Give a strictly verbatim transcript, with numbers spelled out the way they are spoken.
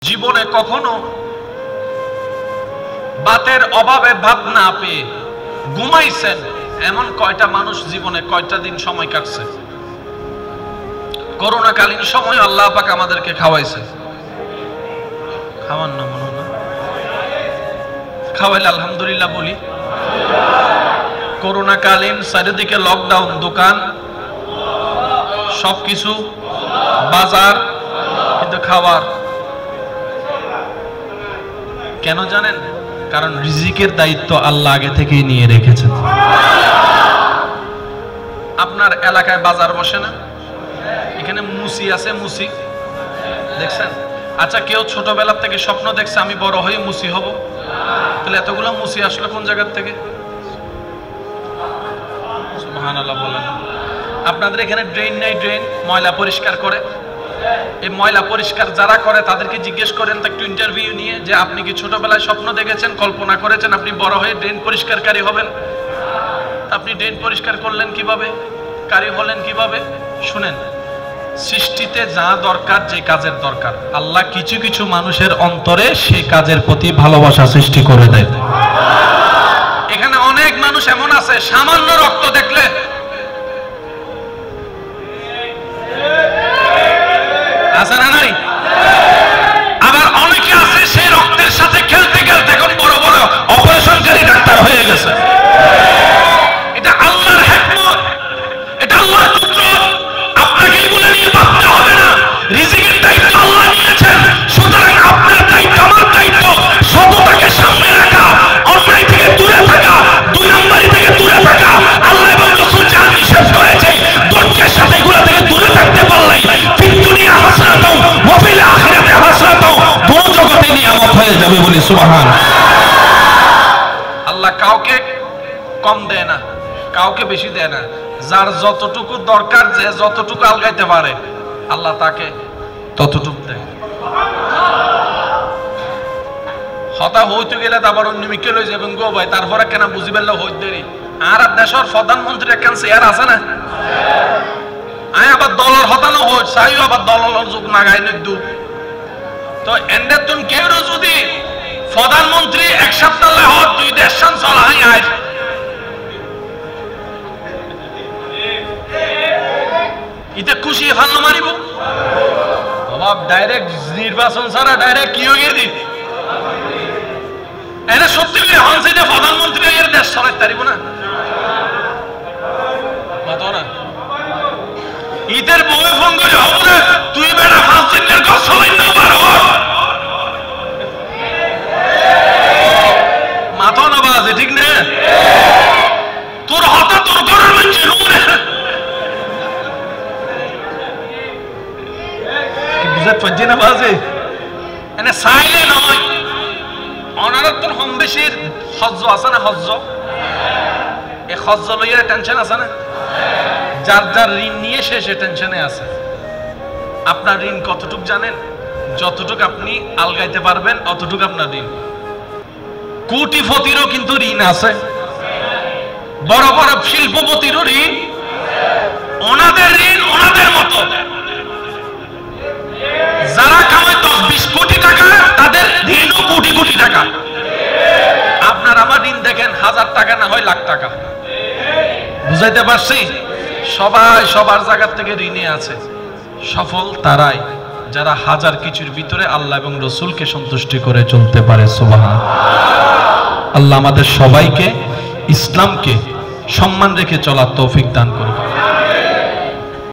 জীবনে কখনো বাতের অভাবে ভাত না পেয়ে ঘুমাইছেন এমন কয়টা মানুষ জীবনে কয়টা দিন সময় কাটছে? করোনাকালীন সময় আল্লাহ পাক আমাদেরকে খাওয়াইছে, খাওয়ান না মনে না, খাওয়াইলে আলহামদুলিল্লাহ বলি। করোনাকালীন চারিদিকে লকডাউন, দোকান সবকিছু বাজার, কিন্তু খাবার কেন জানেন? কারণ রিজিকের দায়িত্ব আল্লাহ আগে থেকেই নিয়ে রেখেছেন। আপনার এলাকায় বাজার বসে না? এখানে মুসি আছে, মুসি দেখছেন? আচ্ছা, কেউ ছোটবেলা থেকে স্বপ্ন দেখছে আমি বড় হয়ে মুসি হব? তাহলে এতগুলো মুসি আসলে কোন জায়গা থেকে? সুবহানাল্লাহ বলেন। আপনাদের এখানে ড্রেন নাই, ড্রেন ময়লা পরিষ্কার করে। এই ময়লা পরিষ্কার যারা করে তাদেরকে জিজ্ঞেস করেন তো একটু ইন্টারভিউ নিয়ে, যে আপনি কি ছোটবেলায় স্বপ্ন দেখেছেন, কল্পনা করেছেন আপনি বড় হয়ে ড্রেন পরিষ্কারকারী হবেন? আপনি ড্রেন পরিষ্কার করলেন কিভাবে, কারি হলেন কিভাবে? শুনেন, সৃষ্টিতে যা দরকার, যে কাজের দরকার, আল্লাহ কিছু কিছু মানুষের অন্তরে সেই কাজের প্রতি ভালোবাসা সৃষ্টি করে দেয়। এখানে অনেক মানুষ এমন আছে সামান্য রক্ত দেখলে আছে না নাই? আবার অনেকে আছে সেই রক্তের সাথে খেলতে খেলতে এখন বড় বড় অপারেশনকারী ডাক্তার হয়ে গেছে। এটা আল্লাহর হিকমত, এটা আল্লাহর কুদরত। আপনাকে বলে নিয়ে ভাবতে হবে না, রিজিকের দায়িত্ব আল্লাহ নিয়েছেন। সুতরাং আপনার দায়িত্ব, আমার দায়িত্ব সততাকে সামনে রাখা, অন্যায় থেকে দূরে থাকা, দুই নম্বরী থেকে দূরে থাকা। আল্লাহ এবং রাসূল যা নিষেধ করেছে ধৈর্যের সাথে এগুলো থেকে দূরে থাকতে পারলেই দুনিয়া হাসনাতাও ওয়া ফিল আখিরাতি হাসনাতাও, দুই জগতে নিয়ামত হয়ে যাবে বলি সুবহান। আল্লাহ কাউকে কম দেয় না, কাউকে বেশি দেয় না। যার যতটুকু দরকার, যে যতটুকু আলগাইতে পারে আল্লাহ তাকে ততটুকু দেয়। হতা হইতে গেলে আবার অন্য মিকে লই যাবেন গো ভাই, তারপরে কেন বুঝিবেন হইতে দেরি। আর দেশের প্রধানমন্ত্রী একখান চেয়ার আছে না, আয় আবার দলের হতানো হয়, চাইও আবার দলের যুগ নাগাই নিদু। তো এন্ডের তুন কেউ যদি প্রধানমন্ত্রী এক সপ্তাহ হওয়ার দুই দেশ চল আই আয়, ইতে খুশি ভালো মারিব বাবা। ডাইরেক্ট নির্বাচন ছাড়া ডাইরেক্ট কি হয়ে গেলি এনে সত্যি করে হনছে যে প্রধানমন্ত্রী এর দেশ চলাইতে পারিব না। মাতো না ঈদের বউয়ে ফোন করে হবে তুই বেটা পাঁচ দিনের ঘর চলাই না পারো, মাথা না বাজে, ঠিক না? তোর হতা তোর ঘরের মধ্যে বুঝাতে পারছি না বাজে এনে চাইলে নয়। অনার তোর কম বেশির হজ্জ আছে না, হজ্জ এই হজ্জ লইয়া টেনশন আছে না? যার যার ঋণ নিয়ে সে সে টেনশনে আছে। আপনার ঋণ কতটুক জানেন? যতটুক আপনি আলগাইতে পারবেন অতটুক আপনার ঋণ। কোটিপতিরও কিন্তু ঋণ আছে, বড় বড় শিল্পপতিরও ঋণ, ওনাদের ঋণ ওনাদের মতো। যারা কামায় দশ বিশ কোটি টাকা তাদের ঋণও কোটি কোটি টাকা। আপনার আমার ঋণ দেখেন হাজার টাকা না হয় লাখ টাকা। বুঝাইতে পারছি? সবাই সবার জায়গা থেকে ঋণে আছে। সফল তারাই যারা হাজার কিছুর ভিতরে আল্লাহ এবং রসুলকে সন্তুষ্টি করে চলতে পারে। সুবহান আল্লাহ আমাদের সবাইকে ইসলামকে সম্মান রেখে চলার তৌফিক দান করুন।